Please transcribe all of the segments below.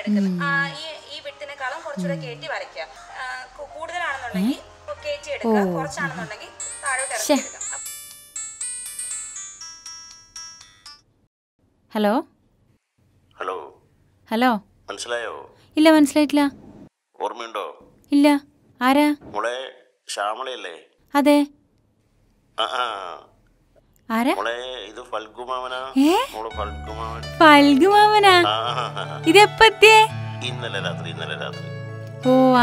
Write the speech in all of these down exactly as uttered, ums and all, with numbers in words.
എടുക്കുന്നത്. ഈ ഈ വിട്ടിനേക്കാളും കുറച്ചുകൂടെ കയറ്റി വരയ്ക്കുക. കൂടുതലാണെന്നുണ്ടെങ്കിൽ കയറ്റി എടുക്കുക, കുറച്ചാണെന്നുണ്ടെങ്കിൽ താഴോട്ട് ഇറക്കി എടുക്കുക. ഹലോ ഹലോ ഹലോ മനസ്സിലായോ? ഇല്ല, മനസ്സിലായിട്ടില്ല. ഓർമ്മയുണ്ടോ? ഇല്ല. ആരാ? മോളെ ശ്യാമളയല്ലേ? അതെ. ആ ആ ആരാ? മോളെ ഇത് ഫൽഗുമാമനാ. മോളെ ഫൽഗുമാമൻ. ഫൽഗുമാമനാ? ഇതെപ്പത്തിയേ? ഇന്നലെ രാത്രി ഇന്നലെ രാത്രി. ഓ ആ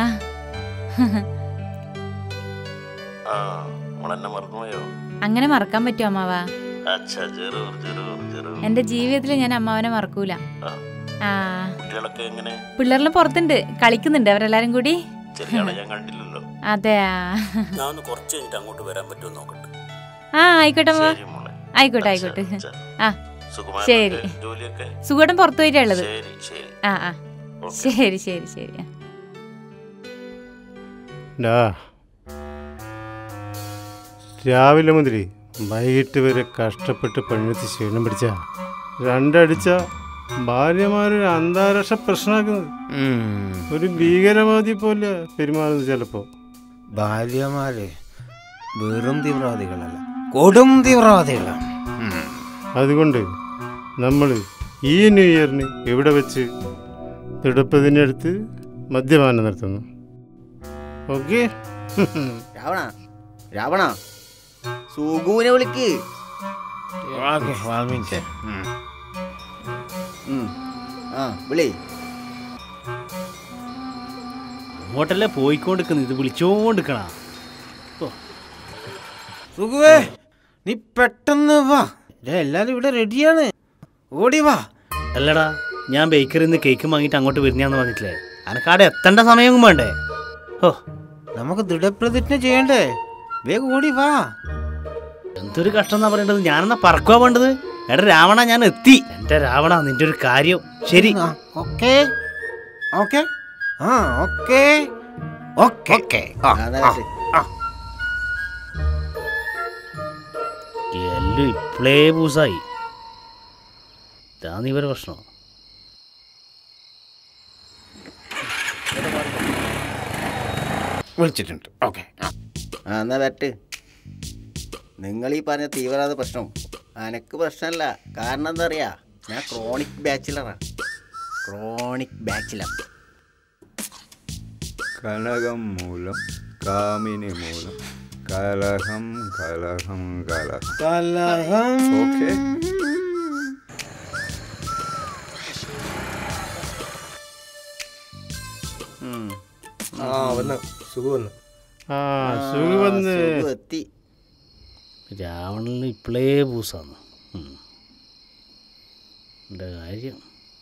ആ മോളെന്നെ മറന്നുപോയോ? അങ്ങനെ മറക്കാൻ പറ്റുമോ അമ്മാവാ? അച്ഛാ ജറൂർ ജറൂർ ജറൂർ. എന്റെ ജീവിതത്തിൽ ഞാൻ അമ്മാവനെ മറക്കൂല. ആ കുട്ടികളൊക്കെ എങ്ങനെ? പിള്ളേരെല്ലാം പുറത്തുണ്ട്, കളിക്കുന്നുണ്ട് അവരെല്ലാരും കൂടി. ഞാൻ കണ്ടില്ലല്ലോ. അതെയാ? ഞാൻ ഒന്ന് കുറച്ച് കഴിഞ്ഞിട്ട് അങ്ങോട്ട് വരാൻ പറ്റുമോ നോക്കട്ടെ. ആ ആയിക്കോട്ടെ അമ്മ, ആയിക്കോട്ടെ ആയിക്കോട്ടെ. ആ ശരി. സുഖം പുറത്തു പോയിട്ടാ ഉള്ളത്. ആ ആ ശരി ശരി ശരി. രാവിലെ മുതൽ വൈകിട്ട് വരെ കഷ്ടപ്പെട്ട് പണിയെടുത്ത് ക്ഷീണം പിടിച്ച രണ്ടടിച്ച ഭാര്യമാരൊരു അന്താരാഷ്ട്ര പ്രശ്നമാക്കുന്നത്. ഒരു ഭീകരവാദി പോലെ പെരുമാറുന്നത് ചിലപ്പോ. ഭാര്യമാര് വെറും തീവ്രവാദികളല്ല, കൊടും തീവ്രവാദികളാണ്. അതുകൊണ്ട് നമ്മൾ ഈ ന്യൂ ഇയറിന് ഇവിടെ വെച്ച് തിടപ്പതിനടുത്ത് മദ്യപാനം നടത്തുന്നു. ഓക്കെ? രാവണ രാവണ സുഗുവിനെ വിളിക്ക്. വിളി. അങ്ങോട്ടല്ലേ പോയിക്കൊണ്ടിരിക്കുന്നത്, ഇത് വിളിച്ചോണ്ടിരിക്കണ. സുഗുവേ നീ പെട്ടെന്ന് വാ, എല്ലാരും ഇവിടെ റെഡിയാണ്, ഓടി വാ. അല്ലടാ, ഞാൻ ബേക്കറിയിൽ നിന്ന് കേക്ക് വാങ്ങിയിട്ട് അങ്ങോട്ട് വരുന്നതാന്ന് പറഞ്ഞിട്ടില്ലേ? അനക്കാടെ എത്തേണ്ട സമയം വേണ്ടേ? ഓ നമുക്ക് ദൃഢപ്രതിജ്ഞ ചെയ്യണ്ടേ? വേഗം ഓടി വാ. എന്തൊരു കഷ്ടം എന്നാ പറയേണ്ടത്, ഞാനെന്നാ പറക്കുവാ വേണ്ടത്? എടാ രാവണ, ഞാൻ എത്തി. എന്റെ രാവണ, നിന്റെ ഒരു കാര്യം. ശരി, ഓക്കെ ഓക്കെ ആ ഓക്കെ ഓക്കെ ഓക്കെ. എല്ലാം ഇപ്പളേ പൂസായി. ഇതാണ് ഇവരെ പ്രശ്നം. വിളിച്ചിട്ടുണ്ട്. ഓക്കെ ആ എന്നാ വരട്ടെ. നിങ്ങൾ ഈ പറഞ്ഞ തീവ്രവാദ പ്രശ്നം എനക്ക് പ്രശ്നമല്ല. കാരണം എന്താ അറിയാ, ഞാൻ ക്രോണിക് ബാച്ചിലറാ. Chronic bachelor. കലഹം മൂലം കാമിനി മൂലം കലഹം കലഹം കലഹം കലഹം. ഓക്കെ. ആ വന്ന് സുഖ വന്ന് ആ സുഖ വന്ന് എത്തി. രാവണന് ഇപ്പളേ പൂസാന്ന് എൻ്റെ കാര്യം.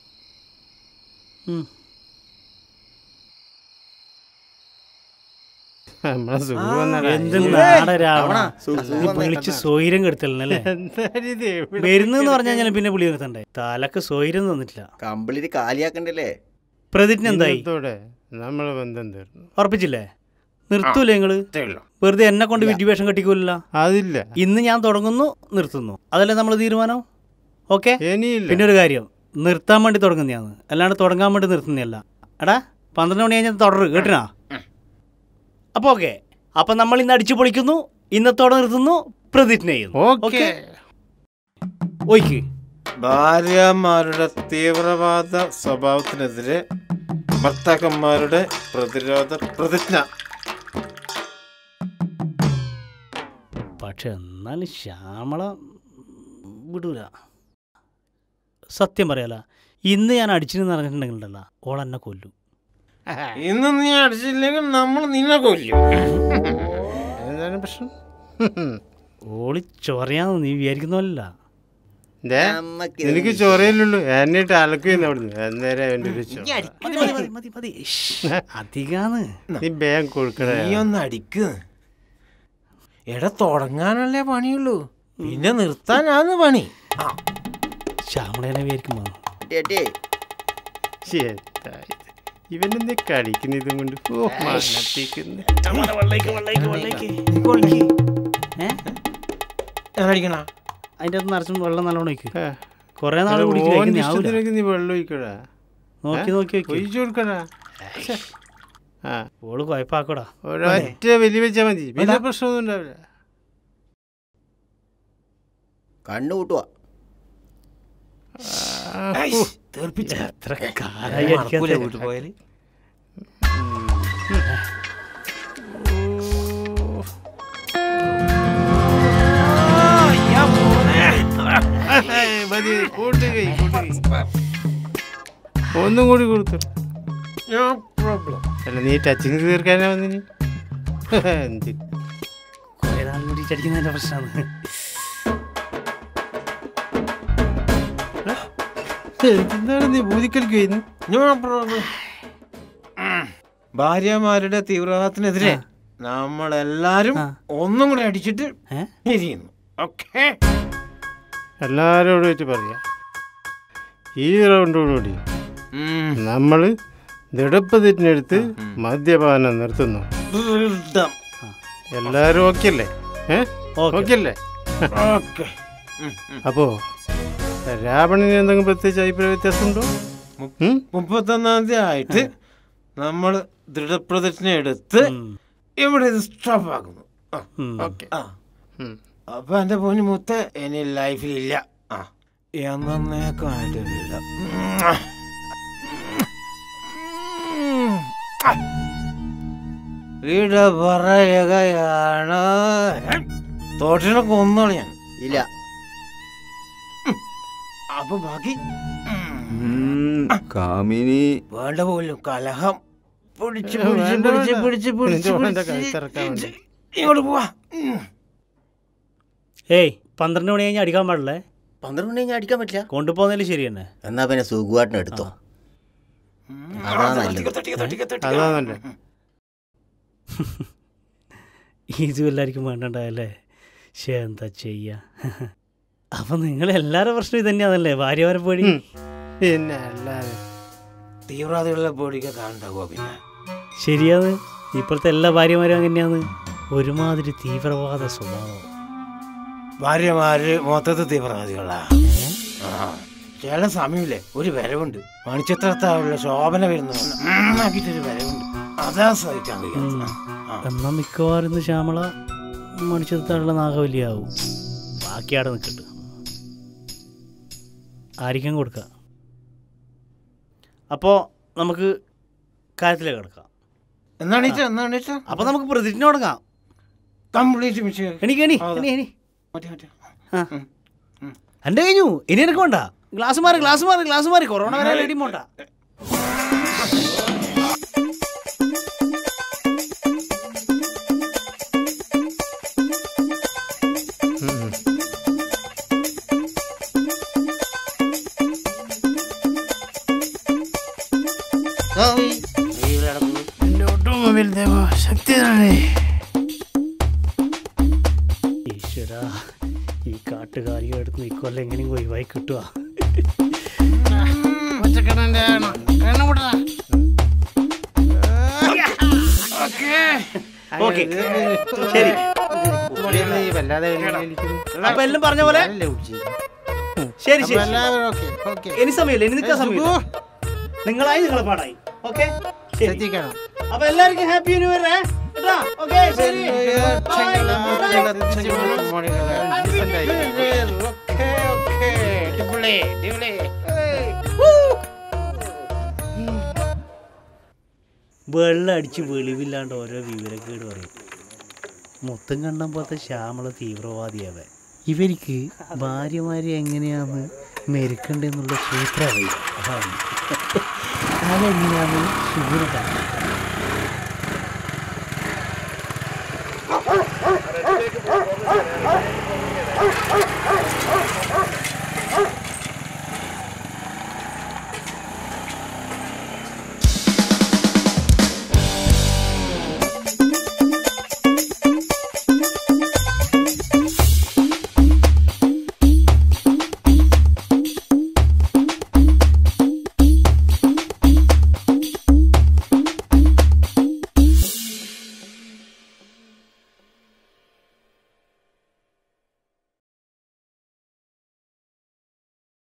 വിളിച്ച് സ്വൈര്യം കെടുത്തല്ലേ? വരുന്നെന്ന് പറഞ്ഞാൽ പിന്നെ പുളി നിർത്തണ്ടേ? തലക്ക് സ്വൈര്യം തന്നിട്ടില്ല. കമ്പിളി കാലിയാക്കണ്ടല്ലേ? പ്രതിജ്ഞ എന്തായി? നമ്മളെ ബന്ധം തീർന്നു. ഉറപ്പിച്ചില്ലേ? നിർത്തൂലേ നിങ്ങള്? വെറുതെ എന്നെ കൊണ്ട് വിദ്യാഭ്യാസം കെട്ടിക്കൂല. അതില്ല. ഇന്ന് ഞാൻ തുടങ്ങുന്നു, നിർത്തുന്നു, അതല്ലേ നമ്മള് തീരുമാനം? ഓക്കെ. പിന്നെ ഒരു കാര്യം, നിർത്താൻ വേണ്ടി തുടങ്ങുന്നതാണ്, അല്ലാണ്ട് തുടങ്ങാൻ വേണ്ടി നിർത്തുന്നതല്ല. എടാ പന്ത്രണ്ട് മണി കഴിഞ്ഞാൽ തുടര് കേട്ടിനാ? അപ്പൊ ഓക്കെ. അപ്പൊ നമ്മൾ ഇന്ന് അടിച്ചു പൊളിക്കുന്നു, ഇന്നത്തോടെ നിർത്തുന്നു, പ്രതിജ്ഞ ചെയ്യുന്നു. ഓക്കെ. ഓയ്ക്ക് ഭാര്യമാരുടെ തീവ്രവാദ സ്വഭാവത്തിനെതിരെ ഭർത്താക്കന്മാരുടെ പ്രതിരോധ പ്രതിജ്ഞ. പക്ഷെ എന്നാലും ശ്യാമള വിടൂല. സത്യം പറയാല, ഇന്ന് ഞാൻ അടിച്ചിരുന്ന് പറഞ്ഞിട്ടുണ്ടെങ്കിലല്ല ഓൾ എന്നെ കൊല്ലും. ഇന്ന് നീ അടിച്ചില്ലെങ്കിൽ നമ്മൾ നിന്നെ കൊല്ലും. എന്താണ് പ്രശ്നം? ഓളി ചൊറയാന്ന് നീ വിചാരിക്കുന്നല്ല. എനിക്ക് ചൊറയിലുള്ളൂ, എന്നിട്ട് അലക്കുന്ന അവിടുന്ന്. അധികാന്ന് നീ ബാങ്ക് കൊടുക്കണേ. നീ ഒന്ന് അടിക്ക്. എടാ തുടങ്ങാനല്ലേ പണിയുള്ളൂ, പിന്നെ നിർത്താനാന്ന് പണി. ശ്യാമളേനെ വിചാരിക്കുമ്പോ ഇവനെന്തേ കളിക്കുന്ന ഇതും കൊണ്ട് അതിന്റെ അകത്ത് നിറച്ചും വെള്ളം നല്ലോണം ഒഴിക്കും. കൊറേ നാൾ നീ വെള്ളം ഒഴിക്കടാ. നോക്കി നോക്കി നോക്കി ഒഴിച്ചു കൊടുക്കണ. ആ ഓള് കുഴപ്പാക്കടാ. ഒരൊറ്റ വലിയ വെച്ചാൽ മതി, വലിയ പ്രശ്നമൊന്നും ഉണ്ടാവില്ല. കണ്ണു കൂട്ടുക. എത്ര കാലായി വീട്ടിൽ പോയാൽ ഒന്നും കൂടി കൊടുത്തു. അല്ല നീ ടച്ചിങ് തീർക്കാനാ വന്നിനി? എന്ത് കുറെ നാൾ കൂടി അടിക്കുന്നതിന്റെ പ്രശ്നമാണ്. എന്താണ് നീ ബൂതിക്കൽക്ക് ചെയ്യുന്നു? ഭാര്യമാരുടെ തീവ്രവാദത്തിനെതിരെ നമ്മളെല്ലാരും ഒന്നും കൂടെ അടിച്ചിട്ട് പിരിയുന്നു. ഓക്കെ, എല്ലാരോടും വെച്ച് പറയാ, ഈ റൗണ്ടോടുകൂടി നമ്മള് ദൃഢപ്പതിറ്റിനടുത്ത് മദ്യപാനം നിർത്തുന്നു. എല്ലാരും ഓക്കെ അല്ലേ? ഓക്കെ അല്ലേ? അപ്പോ രാവണന് എന്തെങ്കിലും പ്രത്യേകിച്ച് അഭിപ്രായ വ്യത്യാസമുണ്ടോ? മുപ്പത്തൊന്നാം തീയതി ആയിട്ട് നമ്മൾ ദൃഢപ്രതിജ്ഞ എടുത്ത് ഇവിടെ ഇത് സ്റ്റോപ്പ് ആക്കുന്നു. അപ്പൊ എന്റെ പൊന്നു മുത്ത ഇനി ലൈഫിലില്ല, എന്നേക്കായിട്ടില്ല. വീട് പറയുകയാണ് തോട്ടിനെ കൊന്നോളി ഞാൻ. ഇല്ല. അപ്പൊ ബാക്കി കാമിനി വേണ്ട പോലും കലഹം പിടിച്ച് പിടിച്ച് പിടിച്ച് പിടിച്ച് പിടിച്ച് ഇങ്ങോട്ട് പോവാ. ഏയ് പന്ത്രണ്ട് മണി കഴിഞ്ഞാൽ അടിക്കാൻ പാടില്ലേ? പന്ത്രണ്ട് മണി കഴിഞ്ഞാൽ അടിക്കാൻ പറ്റില്ല. കൊണ്ടുപോകുന്നതിൽ ശരി തന്നെ. എന്നാ പിന്നെ സുഖമായിട്ടിന് എടുത്തോ. അതാ നല്ലത്. ഇതും എല്ലാവർക്കും വേണ്ടണ്ടായല്ലേ? ശേ, എന്താ ചെയ്യാ. അപ്പൊ നിങ്ങൾ എല്ലാവരുടെ പ്രശ്നം ഇത് തന്നെയാണല്ലേ, ഭാര്യമാരെ പേടി? പിന്നെ അല്ലാതെ തീവ്രവാദികളെ പേടിക്കാൻ കാണണ്ടാവുക. പിന്നെ ശരിയാണ്, ഇപ്പോഴത്തെ എല്ലാ ഭാര്യമാരും അങ്ങനെയാണ്, ഒരുമാതിരി തീവ്രവാദ സ്വഭാവം. ഭാര്യമാര് മൊത്തത്തിൽ തീവ്രവാദികളാ. ചില സമയമില്ലേ ഒരു വരവുണ്ട്, മണിച്ചിത്രത്താവുള്ള ശോഭന വരുന്നൊരു വരവുണ്ട്, അതാ സഹിക്കാൻ കഴിയാ. എന്നാ മിക്കവാറും ശ്യാമള മണിച്ചിത്രത്താഴുള്ള നാഗവല്ലിയാവും. ബാക്കി അവിടെ നിൽക്കട്ടെ, ആയിരിക്കും കൊടുക്കുക. അപ്പോൾ നമുക്ക് കാര്യത്തിലേക്ക് കിടക്കാം. എന്നാണ് അപ്പൊ നമുക്ക് പ്രതിജ്ഞ തുടങ്ങാം. കംപ്ലീറ്റ് എനിക്ക് എണി എണി എൻ്റെ കഴിഞ്ഞു. ഇനി എനിക്ക് വേണ്ട. ഗ്ലാസ് മാറി ഗ്ലാസ് മാറി ഗ്ലാസ് മാറി കൊറോണ വരെ റെഡി പോണ്ട. ഈശ്വരാ, ഈ കാട്ടുകാരികൾ എടുത്ത് ഇക്കൊല്ലം എങ്ങനെയും ഒഴിവായി കിട്ടുക. ശരി, അപ്പൊ എല്ലാം പറഞ്ഞ പോലെ ശരി ശരി. ഇനി സമയമില്ല, ഇനി നിൽക്കാൻ സമയമില്ല. നിങ്ങളായി നിങ്ങളെ പാടായി. ഓക്കെ, അപ്പൊ എല്ലാവർക്കും ഹാപ്പി ന്യൂ ഇയർ. ഓക്കെ ശരി. വെള്ളം അടിച്ച് വെളിവില്ലാണ്ട് ഓരോ വിവരക്കേട് പറയും. മൊത്തം കണ്ടാൻ പോലത്തെ ശ്യാമള തീവ്രവാദിയാവേ. ഇവർക്ക് ഭാര്യമാരെ എങ്ങനെയാന്ന് മെരുക്കണ്ടെന്നുള്ള സൂത്രം അറിയാം. അതാണ് അതെങ്ങനെയാന്ന് സുഹൃത്താണ്. Oh,